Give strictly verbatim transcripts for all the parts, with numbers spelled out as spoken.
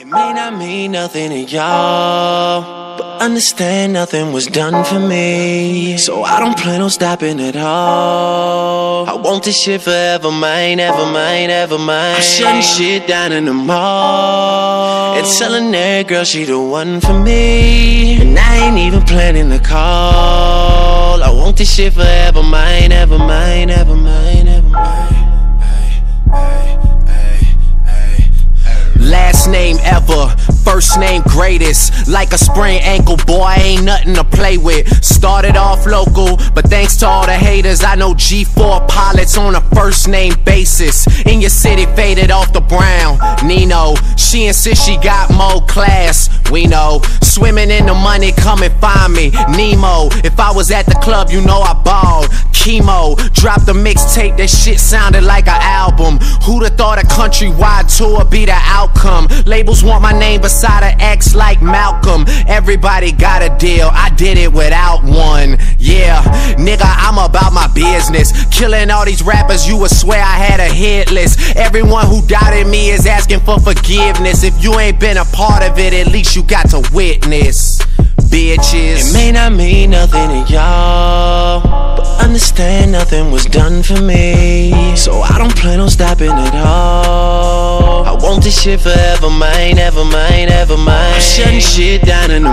It may not mean nothing to y'all, but understand nothing was done for me. So I don't plan on stopping at all. I want this shit forever, mine, ever mine, ever mine. I'm shutting shit down in the mall and telling that girl she the one for me. And I ain't even planning to call. I want this shit forever, mine, ever mine, ever mine, ever mine. Last name ever, first name greatest. Like a sprained ankle, boy, ain't nothing to play with. Started off local, but thanks to all the haters, I know G four pilots on a first name basis. In your city, faded off the brown. Nino, she insists she got more class. We know, swimming in the money, come and find me. Nemo, if I was at the club, you know I balled. Chemo, dropped a mixtape, that shit sounded like an album. Who'da thought a countrywide tour be the outcome? Labels want my name beside an X like Malcolm. Everybody got a deal, I did it without one. Yeah, nigga, I'm about my business. Killing all these rappers, you would swear I had a hit list. Everyone who doubted me is asking for forgiveness. If you ain't been a part of it, at least you got to witness. Bitches. It may not mean nothing to y'all, but understand nothing was done for me. So I don't plan on stopping at all. I want this shit forever, mine, ever mine, ever mine. I'm shutting shit down in the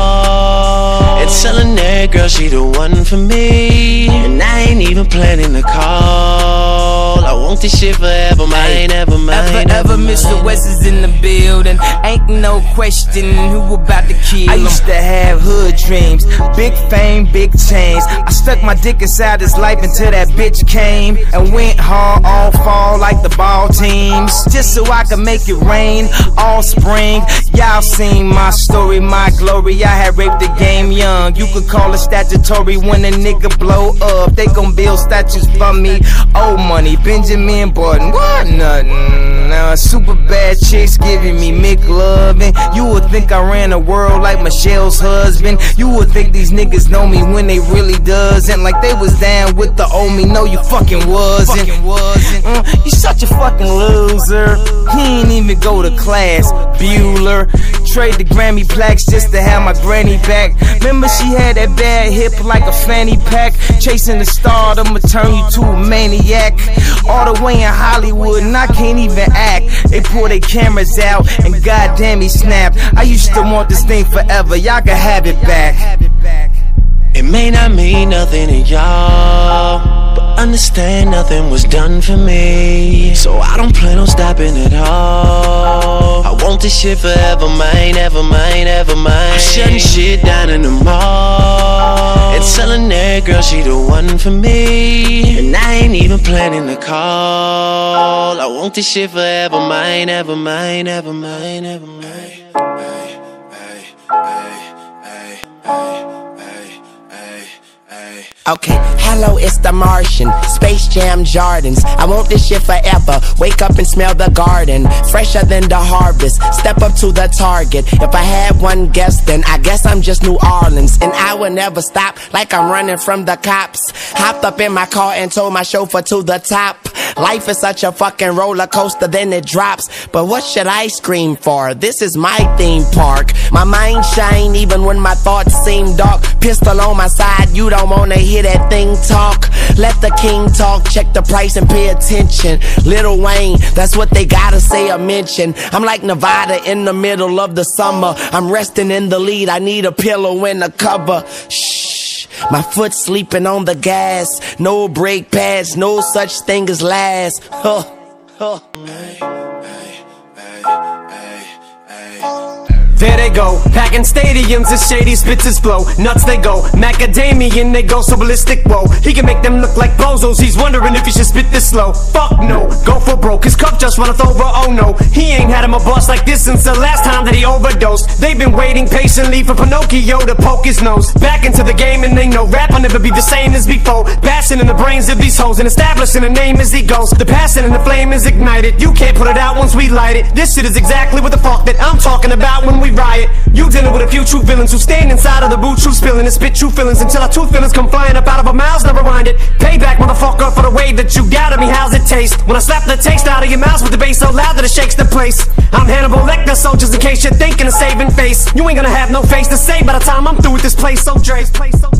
mall and telling that girl she the one for me. And I ain't even planning to call. I want this shit forever, mine, ever mine, ever, ever, ever mine. Mister West is in the building. Ain't no question who about to kill him. I used to have hood dreams, big fame, big chains. I stuck my dick inside his life until that bitch came and went hard all fall like the ball teams, just so I could make it rain all spring. Y'all seen my story, my glory. I had raped the game young. You could call it statutory when a nigga blow up. They gon' build statues for me. Old money, Benjamin Button, what nothing. Now super bad chicks giving me McLovin'. You would think I ran the world like Michelle's husband. You would think these niggas know me when they really doesn't. Like they was down with the old me. No, you fucking wasn't. Mm, you such a fucking loser. He ain't even go to class. Bueller trade the Grammy plaques just to have my granny back. Remember she had that bad hip like a fanny pack. Chasing the star, I'ma turn you to a maniac. All the way in Hollywood and I can't even act. They pull their cameras out and goddamn he snapped. I used to want this thing forever, y'all can have it back. It may not mean nothing to y'all, but understand nothing was done for me. So I don't plan on stopping at all. I want this shit forever, mine, ever mine, ever mine. I'm shutting shit down in the mall and telling that girl she the one for me. And I ain't even planning to call. I want this shit forever, mine, ever mine, ever mine, ever mine. Hey, hey, hey, hey, hey. Okay, hello, it's the Martian, Space Jam Jordans. I want this shit forever, wake up and smell the garden, fresher than the harvest, step up to the target. If I had one guess, then I guess I'm just New Orleans. And I will never stop, like I'm running from the cops. Hopped up in my car and told my chauffeur to the top. Life is such a fucking roller coaster, then it drops. But what should I scream for? This is my theme park. My mind shine even when my thoughts seem dark. Pistol on my side, you don't wanna hear that thing talk. Let the king talk, check the price and pay attention. Lil Wayne, that's what they gotta say or mention. I'm like Nevada in the middle of the summer. I'm resting in the lead, I need a pillow in the cover. Shh, my foot sleeping on the gas. No brake pads, no such thing as last. Huh, huh. There they go, packing stadiums as shady spitzes flow. Nuts they go, macadamian they go so ballistic, whoa. He can make them look like bozos, he's wondering if he should spit this slow. Fuck no, go for broke, his cup just runneth over, oh no. He ain't had him a boss like this since the last time that he overdosed. They've been waiting patiently for Pinocchio to poke his nose back into the game, and they know rap will never be the same as before. Bash blasting in the brains of these hoes and establishing a name as he goes. The passion and the flame is ignited. You can't put it out once we light it. This shit is exactly what the fuck that I'm talking about when we riot. You dealing with a few true villains who stand inside of the boot, true spilling and spit true feelings until our true feelings come flying up out of our mouths. Never rewind it. Payback, motherfucker, for the way that you got at me. How's it taste when I slap the taste out of your mouth with the bass so loud that it shakes the place? I'm Hannibal Lecter, so just in case you're thinking of saving face, you ain't gonna have no face to say by the time I'm through with this place. So Dre's place. So